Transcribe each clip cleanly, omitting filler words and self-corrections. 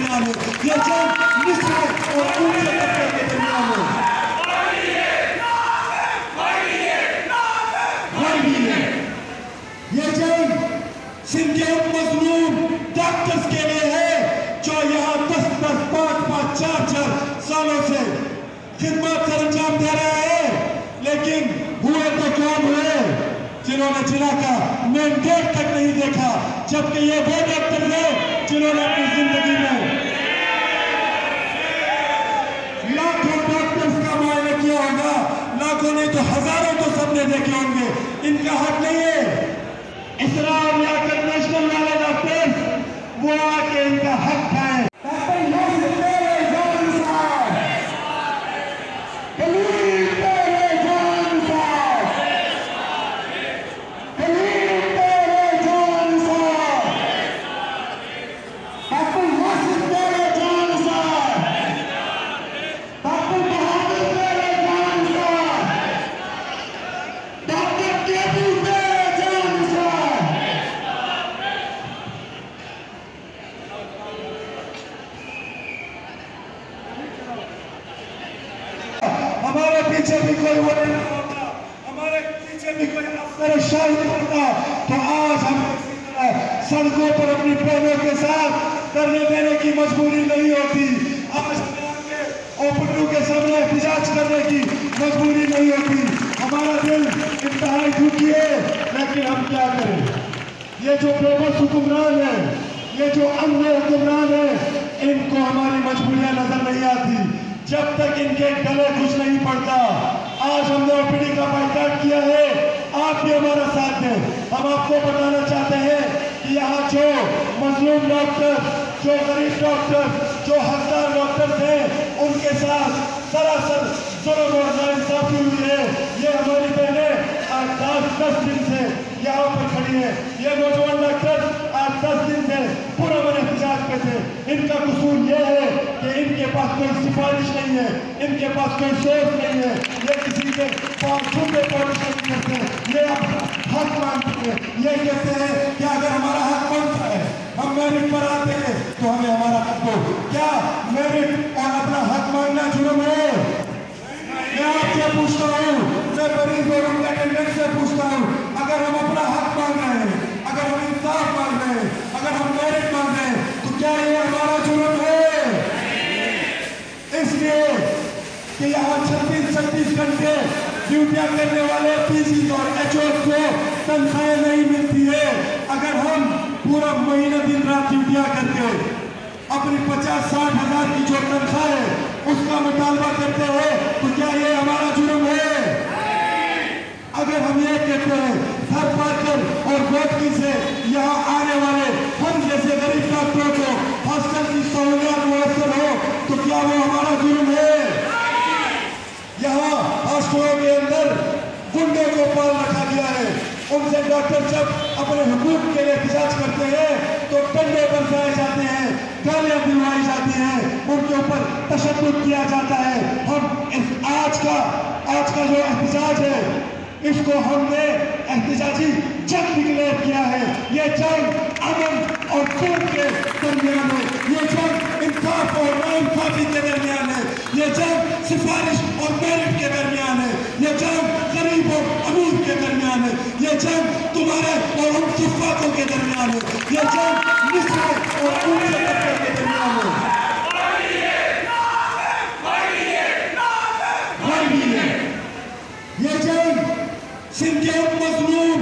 दरमियान है, ये जंग निचले और ऊंचे तबके के दरमियान है। ये जंग सिंध के उन मजलूम डॉक्टर्स के लिए है जो यहाँ 10-10, 5-5, 4-4 सालों से खिदमत अंजाम दे रहे हैं, लेकिन हुए तो कौन हुए जिन्होंने जिला का मैंडेट तक नहीं देखा, जबकि ये वो डॉक्टर हैं जिन्होंने अपनी जिंदगी में लाखों डॉक्टर्स का मुआयना किया होगा, लाखों नहीं तो हजारों तो सबने देखे होंगे। इनका हक नहीं है इसरार या नेशनल वाले डॉक्टर्स वो आके इनका हक खाएं। हमारे पीछे भी कोई वो नहीं होता, हमारे पीछे भी कोई अफसर शाही नहीं होता, तो आज हम इसी तरह सड़कों पर अपनी बहनों के साथ करने देने की मजबूरी नहीं होती। आज ओपनरू के सामने एहतजाज करने की मजबूरी नहीं होती। हमारा दिल इंतहाई दुखी है, लेकिन हम क्या करें। ये जो बेबस हुक्मरान है, ये जो अंधे हुक्मरान है, इनको हमारी मजबूरियां नजर नहीं आती जब तक इनके गले कुछ नहीं पड़ता। आज हमने ओपीडी का बाइकाट किया है, आप भी हमारा साथ दें। हम आपको बताना चाहते हैं कि यहाँ जो मजलूम डॉक्टर, जो गरीब डॉक्टर, जो हकदार डॉक्टर थे, उनके साथ सरासर जुल्म और नाइंसाफी हुई है। ये हमारी बहनें आज 10 दिन से यहाँ पर खड़ी है। ये नौजवान डॉक्टर आज 10 दिन से पूरा मन एहतजाज पे थे। इनका कसूर ये है कि इनके पास कोई सिफारिश नहीं है, इनके पास कोई सोच नहीं है, ये किसी के छूटे पॉलिश नहीं करते, ये हक मांगते हैं। ये कहते हैं कि अगर हमारा हक बनता है, हम मेरिट पर आते हैं तो हमें हमारा हक दो। क्या मेरिट और अपना हक मांगना जुर्म है? मैं आपसे पूछता हूँ, मैं मरीज और उनके अटेंडेंट से पूछता हूँ, अगर हम अपना हक मांग रहे हैं, अगर हम इंसाफ मांग रहे हैं, अगर हम मेरिट मांग रहे हैं, तो क्या ये हमारा जुर्म है? इसलिए कि यहाँ 36-36 घंटे ड्यूटियां करने वाले पीजी और एचओ को तनख्वाहें नहीं मिलती है। अगर हम पूरा महीना दिन रात ड्यूटियां करके अपनी 50-60 हजार की जो तनख्वाह है उसका मुतालबा करते हैं, तो क्या ये हमारा जुर्म है? अगर हम ये कहते हैं हर पाकर और गोदकी से यहाँ आने वाले हम जैसे गरीब डॉक्टरों को हॉस्टल की सहूलियत मुयसर हो, तो क्या वो हमारा जुर्म है? यहाँ हॉस्टलों के अंदर गुंडों को पाल रखा गया है। उनसे डॉक्टर जब अपने हुकूक के लिए एहतजाज करते हैं तो डंडे बरसाए जाते हैं, गालियां दिलवाई जाती हैं, उनके ऊपर तशद्दुद किया जाता है। हम आज का जो एहतजाज है, इसको हमने एहतजाजी जंग डिक्लेयर किया है। ये जंग अमन और खून के दरमियान है, ये जंग इंसाफ और नाइंसाफी के दरमियान है, ये जंग सिफारिश और मेरिट के दरमियान है, ये जंग गरीब और अमीर के दरमियान है, ये जंग तुम्हारे और उन सिफातों के दरमियान है, ये जंग निचले और ऊंचे तबके के दरमियान है। ये जंग सिंध के उन मजलूम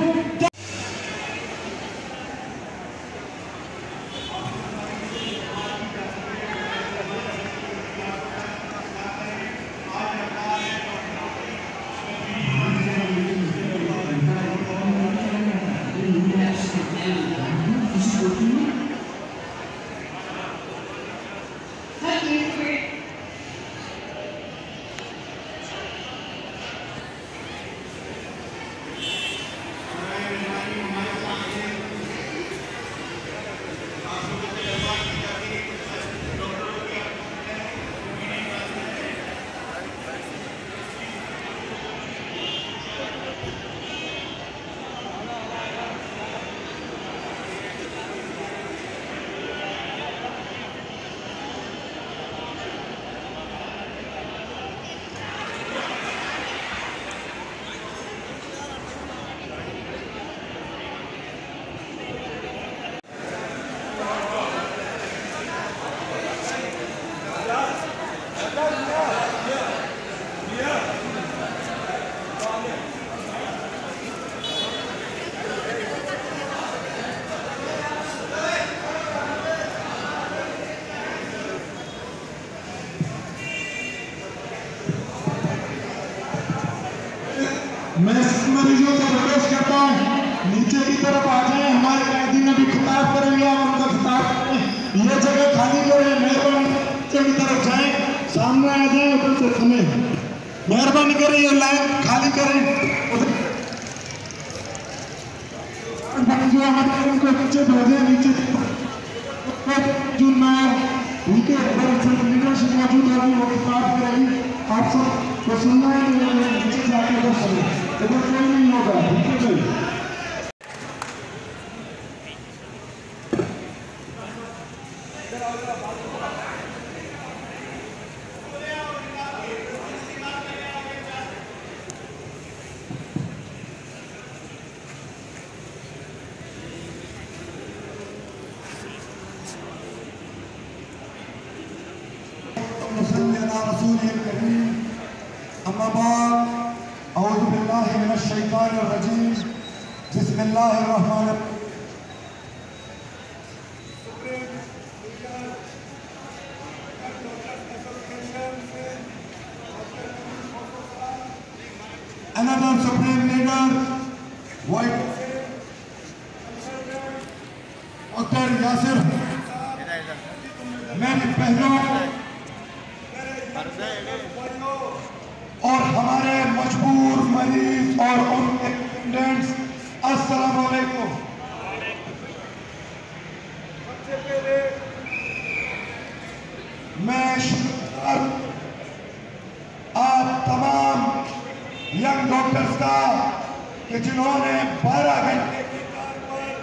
मैं मरीजों से रिक्वेस्ट करता हूँ नीचे की तरफ आ जाए। हमारे कैदी ने भी खिताब करेंगे, आप उनका खिताब करें। ये जगह खाली करें, मेहरबानी नीचे की तरफ जाए, सामने आ जाए, उधर से सुने, मेहरबानी करें, ये लाइन खाली करें। जो हमारे उनको नीचे भेजे, नीचे जो मैं उनके लीडरशिप मौजूद होगी, वो खिताब करेगी। आप सब को सुनना है तो नीचे जाके उधर सुने, इधर कोई नहीं होगा, ठीक है भाई। Another supreme leader, White Dr. Yasir, मेरी बहनों और हमारे मजबूर मरीज और उनके अटेंडेंट्स, अस्सलाम वालेकुम। सबसे पहले मैं आप तमाम यंग डॉक्टर्स का कि जिन्होंने 12 घंटे की कार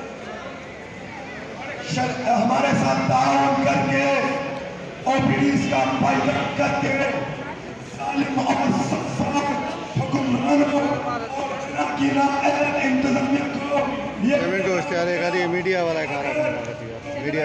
पर हमारे साथ ताउन करके ओपीडीज का पायदल करके जालिम और हुक्मरानों और इंतजामिया को ये मीडिया वाला मीडिया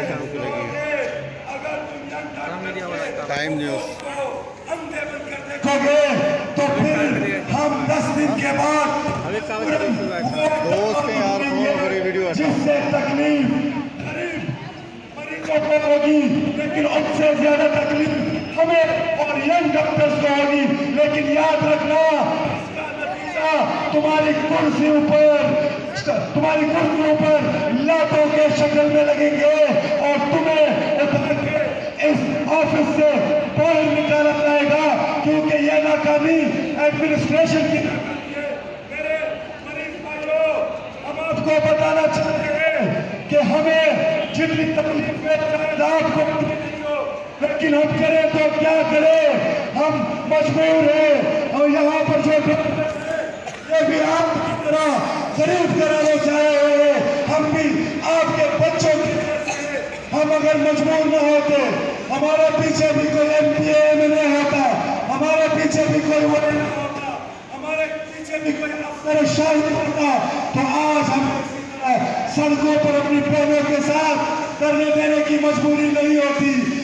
टाइम न्यूज़ देखोगे तो फिर हम 10 दिन के बाद दोस्त यार वीडियो जिससे तकलीफ मरीजों को होगी, लेकिन उससे ज्यादा तकलीफ हमें और यंग डॉक्टर्स को होगी। लेकिन याद रखना, इसका नतीजा तुम्हारी कुर्सियों पर लातों के शक्ल में लगेंगे और तुम्हें उतार के इस ऑफिस से बाहर निकाला जाएगा, क्योंकि यह नाकामी एडमिनिस्ट्रेशन की नाकामी है। मेरे मरीज भाइयों, हम आपको बताना चाहते हैं कि हमें जितनी तकलीफ में आपको नहीं हो, लेकिन हम करें तो क्या करें, हम मजबूर हैं। और यहाँ पर जो ये भी आपकी तरह गरीब कराने चाहे हुए, हम भी आपके बच्चों की तरह, हम अगर मजबूर न होते, हमारे पीछे भी कोई MPA MLA होता, हमारे पीछे भी कोई वली न होता, हमारे पीछे भी कोई अफसर शाही होता, तो आज हम सड़कों पर अपनी बहनों के साथ करने देने की मजबूरी नहीं होती।